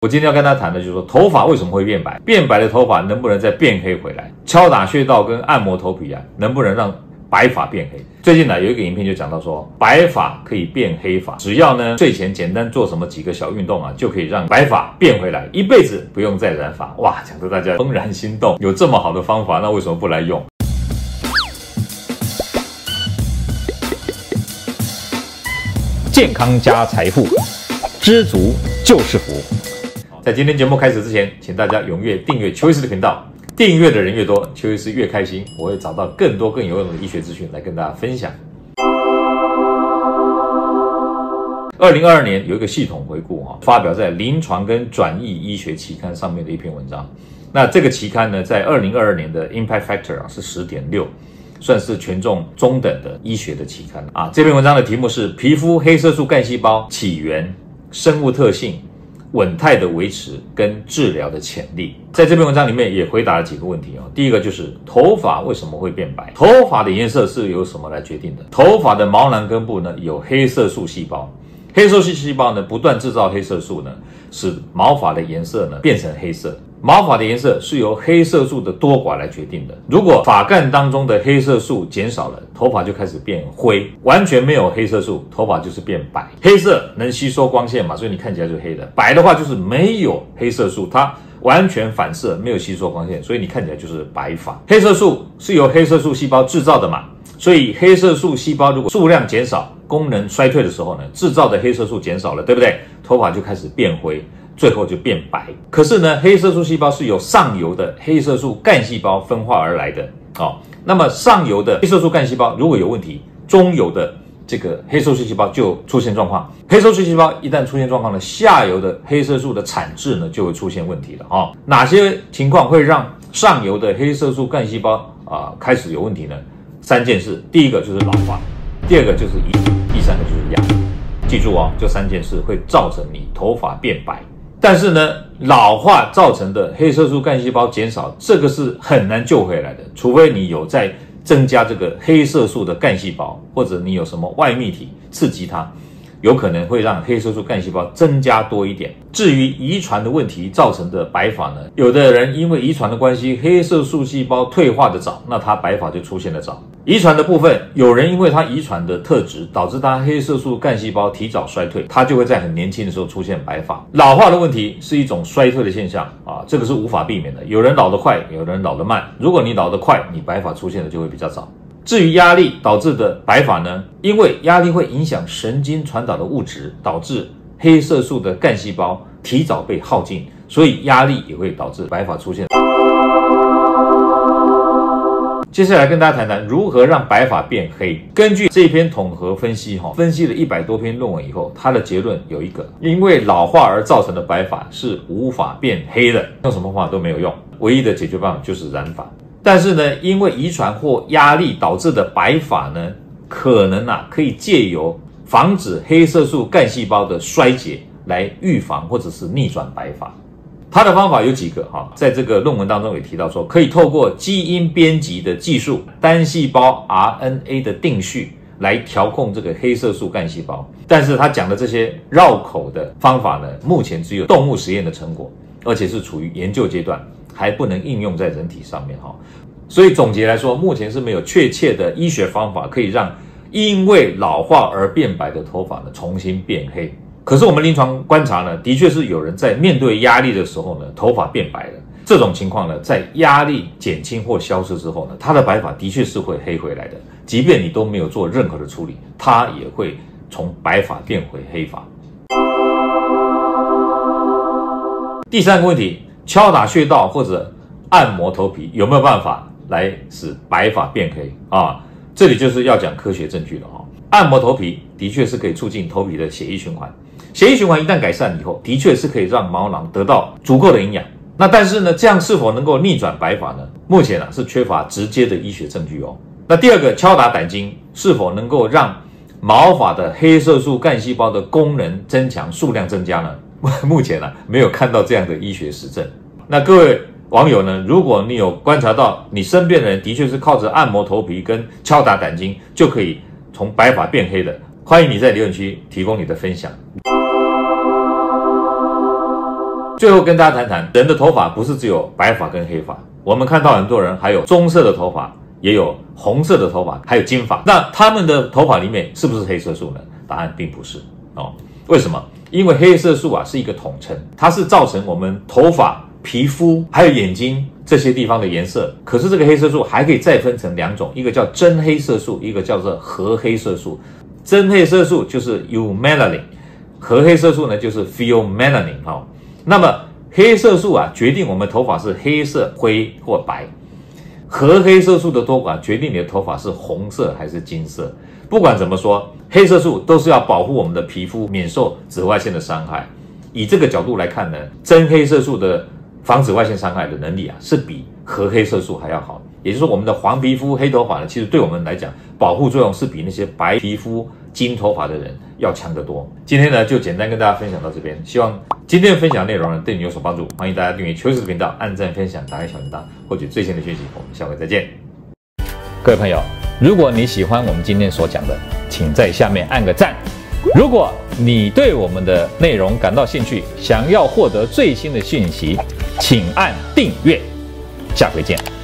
我今天要跟大家谈的就是说，头发为什么会变白？变白的头发能不能再变黑回来？敲打穴道跟按摩头皮啊，能不能让白发变黑？最近呢有一个影片就讲到说，白发可以变黑发，只要呢睡前简单做什么几个小运动啊，就可以让白发变回来，一辈子不用再染发。哇，讲得大家怦然心动，有这么好的方法，那为什么不来用？ 健康加财富，知足就是福。 在今天节目开始之前，请大家踊跃订阅邱医师的频道。订阅的人越多，邱医师越开心，我会找到更多更有用的医学资讯来跟大家分享。2022年有一个系统回顾发表在《临床跟转译医学期刊》上面的一篇文章。那这个期刊呢，在2022年的 Impact Factor 是 10.6， 算是权重中等的医学的期刊啊。这篇文章的题目是皮肤黑色素干细胞起源、生物特性、稳态的维持跟治疗的潜力。在这篇文章里面也回答了几个问题第一个就是头发为什么会变白？头发的颜色是由什么来决定的？头发的毛囊根部呢有黑色素细胞，黑色素细胞呢不断制造黑色素呢，使毛发的颜色呢变成黑色。毛发的颜色是由黑色素的多寡来决定的。如果发干当中的黑色素减少了，头发就开始变灰；完全没有黑色素，头发就是变白。黑色能吸收光线嘛，所以你看起来就是黑的。白的话就是没有黑色素，它完全反射，没有吸收光线，所以你看起来就是白发。黑色素是由黑色素细胞制造的嘛，所以黑色素细胞如果数量减少，功能衰退的时候呢，制造的黑色素减少了，对不对？头发就开始变灰，最后就变白。可是呢，黑色素细胞是由上游的黑色素干细胞分化而来的那么上游的黑色素干细胞如果有问题，中游的这个黑色素细胞就出现状况。黑色素细胞一旦出现状况呢，下游的黑色素的产质呢就会出现问题了哪些情况会让上游的黑色素干细胞开始有问题呢？3件事，第一个就是老化，第二个就是遗传，第三个就是压力。记住这3件事会造成你头发变白。但是呢，老化造成的黑色素干细胞减少，这个是很难救回来的，除非你有在增加这个黑色素的干细胞，或者你有什么外泌体刺激它，有可能会让黑色素干细胞增加多一点。至于遗传的问题造成的白发呢，有的人因为遗传的关系，黑色素细胞退化的早，那他白发就出现的早。遗传的部分，有人因为他遗传的特质导致他黑色素干细胞提早衰退，他就会在很年轻的时候出现白发。老化的问题是一种衰退的现象这个是无法避免的。有人老得快，有人老得慢。如果你老得快，你白发出现的就会比较早。至于压力导致的白发呢，因为压力会影响神经传导的物质，导致黑色素的干细胞提早被耗尽，所以压力也会导致白发出现。接下来跟大家谈谈如何让白发变黑。根据这篇统合分析分析了100多篇论文以后，它的结论有一个，因为老化而造成的白发是无法变黑的，用什么方法都没有用，唯一的解决办法就是染发。但是呢，因为遗传或压力导致的白发呢，可能可以借由防止黑色素干细胞的衰竭来预防或者是逆转白发。它的方法有几个在这个论文当中也提到说，可以透过基因编辑的技术、单细胞 RNA 的定序来调控这个黑色素干细胞。但是他讲的这些绕口的方法呢，目前只有动物实验的成果，而且是处于研究阶段，还不能应用在人体上面所以总结来说，目前是没有确切的医学方法可以让因为老化而变白的头发呢重新变黑。可是我们临床观察呢，的确是有人在面对压力的时候呢，头发变白了。这种情况呢，在压力减轻或消失之后呢，他的白发的确是会黑回来的。即便你都没有做任何的处理，它也会从白发变回黑发。第3个问题，敲打穴道或者按摩头皮有没有办法来使白发变黑这里就是要讲科学证据了按摩头皮的确是可以促进头皮的血液循环，血液循环一旦改善以后，的确是可以让毛囊得到足够的营养。那但是呢，这样是否能够逆转白发呢？目前是缺乏直接的医学证据那第2个，敲打胆经是否能够让毛发的黑色素干细胞的功能增强、数量增加呢？目前没有看到这样的医学实证。那各位网友呢，如果你有观察到你身边的人的确是靠着按摩头皮跟敲打胆经就可以从白发变黑的，欢迎你在留言区提供你的分享。 最后跟大家谈谈，人的头发不是只有白发跟黑发，我们看到很多人还有棕色的头发，也有红色的头发，还有金发。那他们的头发里面是不是黑色素呢？答案并不是哦。为什么？因为黑色素是一个统称，它是造成我们头发、皮肤还有眼睛这些地方的颜色。可是这个黑色素还可以再分成2种，一个叫真黑色素，一个叫做核黑色素。真黑色素就是 eumelanin， 核黑色素呢就是 pheomelanin。那么黑色素决定我们头发是黑色、灰或白。核黑色素的多寡决定你的头发是红色还是金色。不管怎么说，黑色素都是要保护我们的皮肤免受紫外线的伤害。以这个角度来看呢，真黑色素的防紫外线伤害的能力是比核黑色素还要好。也就是说，我们的黄皮肤、黑头发呢，其实对我们来讲，保护作用是比那些白皮肤、金头发的人要强得多。今天呢，就简单跟大家分享到这边，希望今天的分享内容呢对你有所帮助。欢迎大家订阅邱医师的频道，按赞、分享、打开小铃铛，获取最新的讯息。我们下回再见。 各位朋友，如果你喜欢我们今天所讲的，请在下面按个赞。如果你对我们的内容感到兴趣，想要获得最新的讯息，请按订阅。下回见。